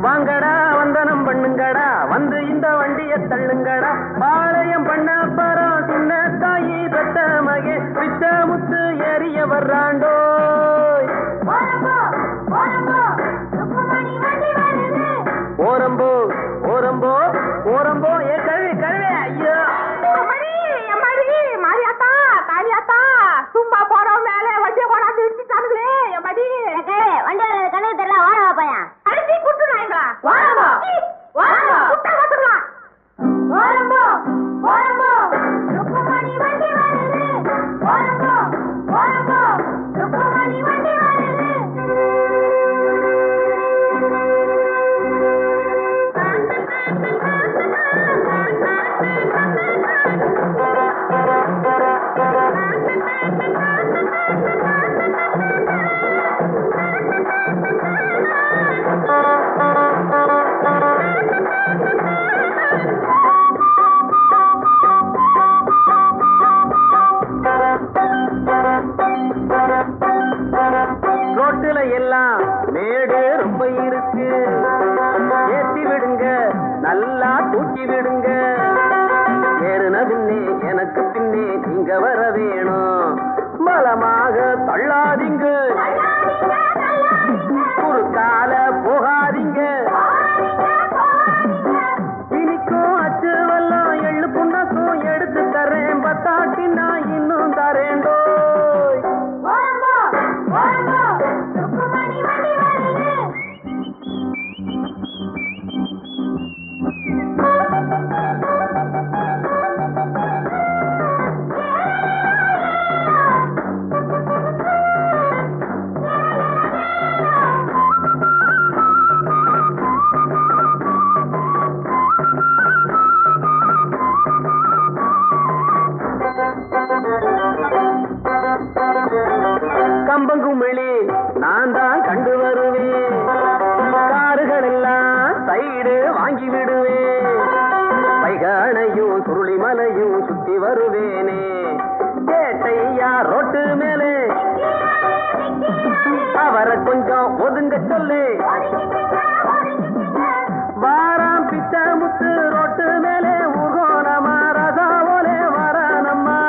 வாங்கடா வந்தனம் பண்ணுங்கடா வந்து இந்த வண்டிய தள்ளுங்கடா பாளையம் பண்ண பரம் சின்ன தாயி பெத்த மகே பிச்ச முத்து ஏறிய வர்றாண்டோ ஓரம்போ ஓரம்போ ஓரம்போ ஏ கழுவி கழுவி ஐயோ மாரியாத்தா காளியாத்தா சும்மா போறோம் மேலே வண்டியை கொண்டாந்து இடிச்சுட்டானுங்களே எம்மாடி வண்டி கண்ணு தெரியல ஓரவா பையன் அடிச்சு குடுத்துறாங்களா ஓரம்போ ஓரம்போ குட்ட வச்சுடலாம் ஓரம்போ ஓரம்போ ருக்குமணி வண்டி வருது ஓரம்போ ஓரம்போ ருக்குமணி வண்டி வருது ரோட்டுல எல்லாம் மேடு ரொம்ப இருக்கு ஏத்தி விடுங்க நல்லா தூக்கி விடுங்க ஏறுன பின்னே எனக்கு பின்னே நீங்க வர வேணும் பலமாக தள்ளாதீங்க குறுக்கால போகாதீங்க இனிக்கும் அச்சு வெல்லம் எள்ளு புண்ணாக்கும் எடுத்து தரேன் பத்தாட்டி நான் இன்னும் தரேண்டோ கம்பங்குமிழி நான் தான் கண்டு வருவேன் காருகள் எல்லாம் சைடு வாங்கி விடுவேன் வைகானையும் சுருளிமலையும் சுத்தி வருவேனே கேட்டையா ரோட்டு மேலே அவரை கொஞ்சம் ஒதுங்க சொல்லு வாராம் பிச்ச முத்து ரோட்டு மேலே ஊர்கோணமா ரசாவோலே வரானம்மா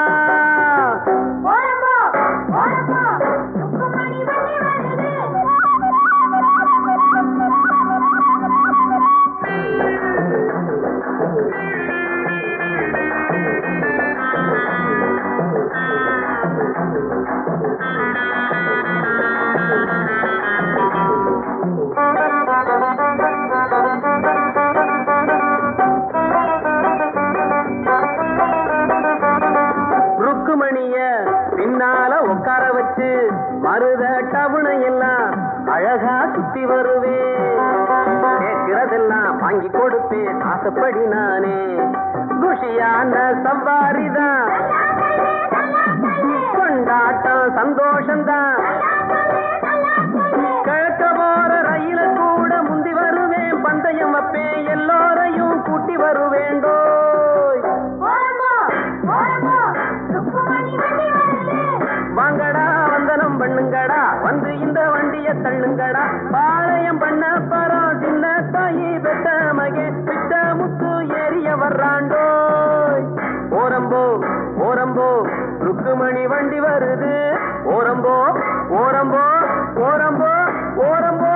ருக்குமணிய பின்னால உட்கார வச்சு மருத டவுனை எல்லாம் அழகா சுத்தி வருவேன் கேட்கிறதெல்லாம் வாங்கி கொடுப்பேன் ஆசைப்படி நானே குஷியான சவாரிதான் கொண்டாட்டம் சந்தோஷம்தான் கிழக்க போற ரயில கூட முந்தி வருவேன் பந்தயம் வைப்பேன் எல்லோரையும் கூட்டி வருவேண்டோ வாங்கடா வந்தனம் பண்ணுங்கடா வந்து இந்த வண்டிய தள்ளுங்கடா பாளையம் பண்ண பரம் சின்ன தாயி பெத்த மகே பிச்ச முத்து ஏறிய வர்றாண்டோ ஓரம்போ ஓரம்போ ருக்குமணி வண்டி வருது ஓரம்போ ஓரம்போ ஓரம்போ ஓரம்போ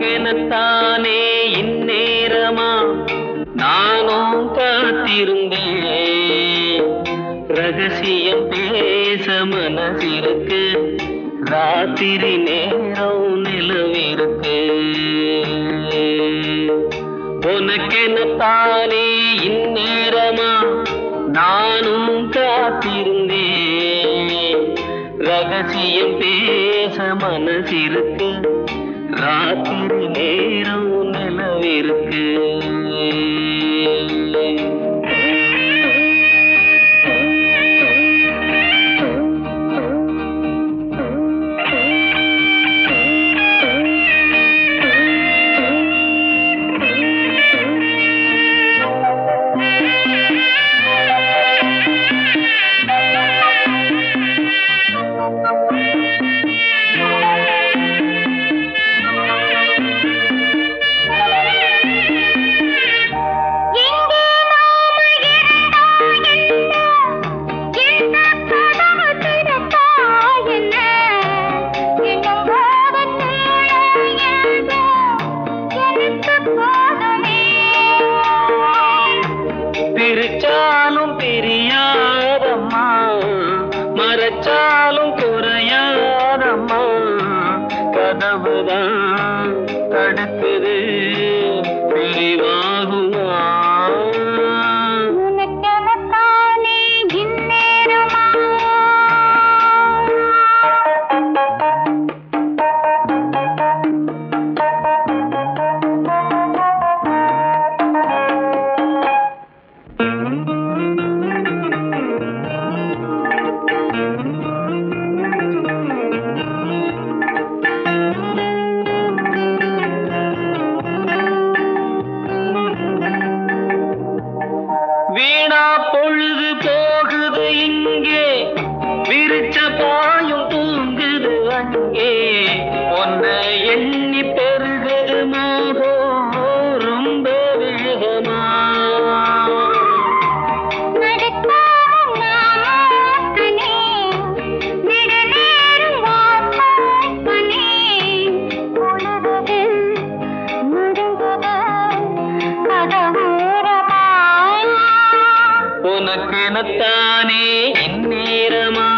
உனக்கெனத்தானே இந்நேரமா நானும் காத்திருந்தேன். ரகசியம் பேச மனசிருக்கு, ராத்திரி நேரம் நிலவிருக்கு. உனக்கெனத்தானே இந்நேரமா நானும் காத்திருந்தேன். ரகசியம் பேச மனசிருக்கு, ராத்திரி நேரம் நிலவிருக்கு. பிரிச்சாலும் பிரியாதம்மா, மறைச்சாலும் குறையாதம்மா. கதவுதான் தடுக்குது, பிரிவாகுமா? உனக்கெனத்தானே இந்நேரமா வீணா பொழுது போகுது இங்கே, விரிச்ச பாயும் தூங்குது அங்கே. உன்னை எண்ணி பெருகுது மோகம் ரொம்ப வேகமா. உனக்கெனத்தானே இந்நேரமா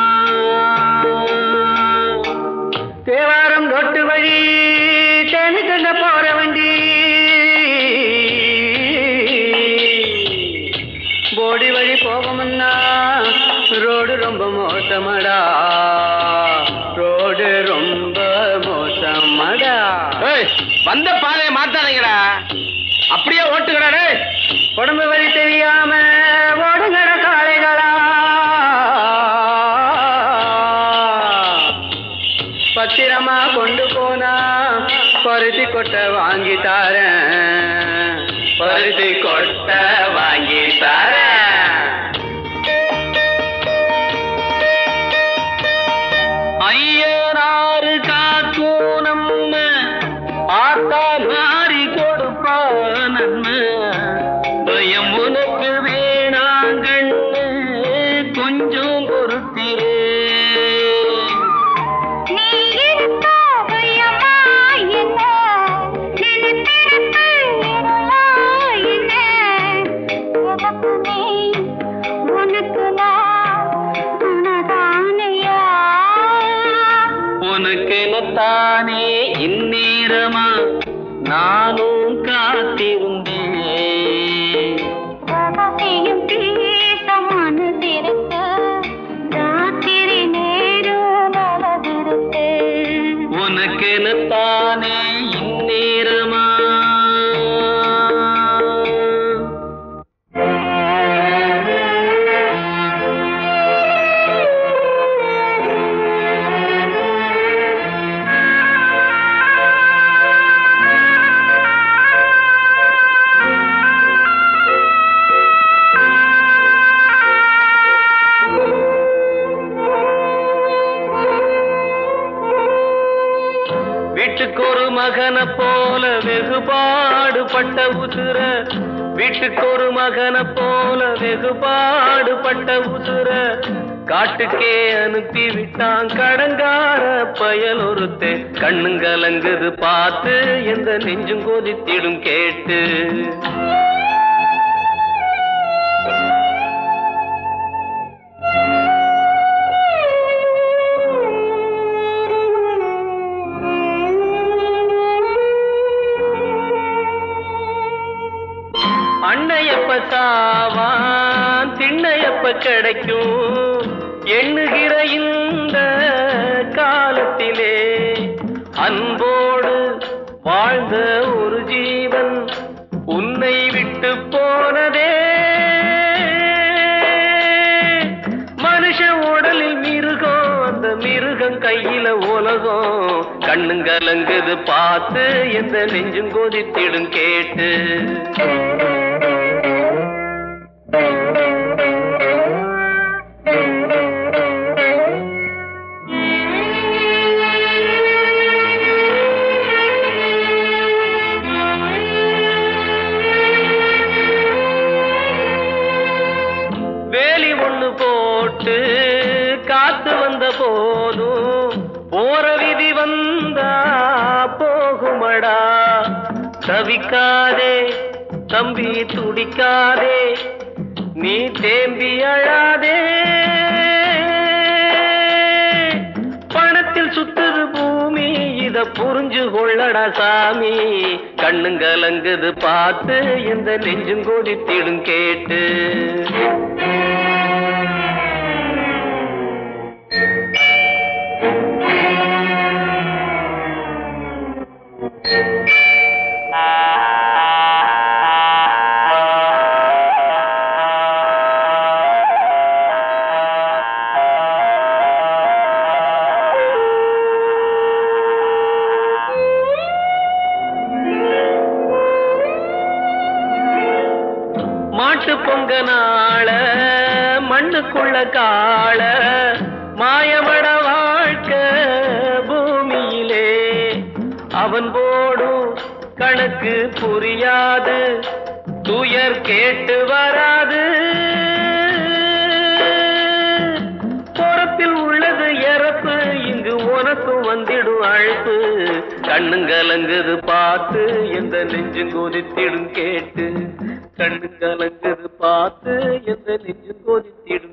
தேவாரம் ரொட்டு வழி தேனி கண்ட போற வண்டி, போடி வழி போகும்னா ரோடு ரொம்ப மோசமடா, ரோடு ரொம்ப மோசமடா. வந்த பாதையை மாத்தாதீங்கடா, அப்படியே ஓட்டுக்கடா. உடம்பு வழி தெரியாம ஓடுங்கட காளைகளா, பத்திரமா கொண்டு போனா பருத்தி கொட்டை வாங்கி தாரேன், பருத்தி கொட்டை வாங்கி தாரேன். ஐயனாறு காக்கும் நம்ம ஆத்தா மாறி கொடுப்பா நன்மை. பயம் உனக்கு வேணாங்கண்ணு, கொஞ்சம் பொறுத்திரு. உனக்கெனத்தானே இந்நேரமா நானும் காத்திருந்தேன். ரகசியம் பேச மனதிருக்கு, ராத்திரி நேரம் நலவிருக்கு. உனக்கெனத்தானே இந்நேரமா வீட்டுக்கு ஒரு மகனை போல வெகுபாடுபட்ட உசுர, வீட்டுக்கு ஒரு மகனை போல வெகுபாடுபட்ட உசுர காட்டுக்கே அனுப்பி விட்டான் கடங்கார பயல் ஒருத்தே கண்ணுங்கலங்குது பார்த்து எந்த நெஞ்சும் கொதித்திடும் கேட்டு. அன்னையப்ப சாவான் திண்ணையப்ப கிடைக்கும் எண்ணுகிற இந்த காலத்திலே அன்போடு வாழ்ந்த ஒரு ஜீவன் உன்னை விட்டு போனதே. மனுஷ உடலில் மிருகம், அந்த மிருகம் கையில உலகம். கண்ணுங்கலங்குது பார்த்து எந்த நெஞ்சும் கொதித்திடும் கேட்டு. வேலி ஒண்ணு போட்டு காத்து வந்த போதும் போற விதி வந்தா போகுமடா. தவிக்காதே தம்பி துடிக்காதே நீ தேம்பி அழாதே. பணத்தில் சுத்துது பூமி இத புரிஞ்சு கொள்ளடா சாமி. கண்ணுங்கலங்குது பார்த்து எந்த நெஞ்சும் கொதித்திடும் கேட்டு. மாட்டு பொங்க நாள மண்ணுக்குள்ள காள மாயமட வாழ்க்கை பூமியிலே. அவன் போடும் கணக்கு புரியாது துயர் கேட்டு வராது. பொறப்பில் உள்ளது இறப்பு இங்கு உனக்கும் வந்திடும் அழைப்பு. கண்ணுங்கலங்குது பார்த்து எந்த நெஞ்சும் கொதித்திடும் கேட்டு. கண்ணுங்கலங்குது பார்த்து எந்த நெஞ்சும் கொதித்திடும்.